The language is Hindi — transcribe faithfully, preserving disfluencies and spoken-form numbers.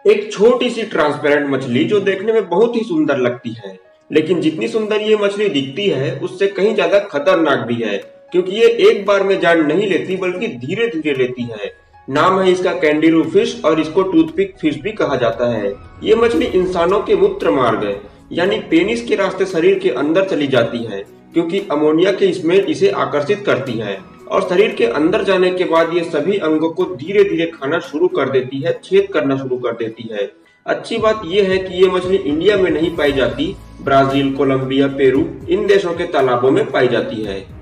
एक छोटी सी ट्रांसपेरेंट मछली जो देखने में बहुत ही सुंदर लगती है, लेकिन जितनी सुंदर ये मछली दिखती है उससे कहीं ज्यादा खतरनाक भी है, क्योंकि ये एक बार में जान नहीं लेती बल्कि धीरे धीरे लेती है। नाम है इसका कैंडिरू फिश और इसको टूथपिक फिश भी कहा जाता है। ये मछली इंसानों के मूत्र मार्ग यानी पेनिस के रास्ते शरीर के अंदर चली जाती है, क्योंकि अमोनिया की स्मेल इसे आकर्षित करती है और शरीर के अंदर जाने के बाद ये सभी अंगों को धीरे धीरे खाना शुरू कर देती है, छेद करना शुरू कर देती है। अच्छी बात यह है कि ये मछली इंडिया में नहीं पाई जाती, ब्राजील, कोलंबिया, पेरू इन देशों के तालाबों में पाई जाती है।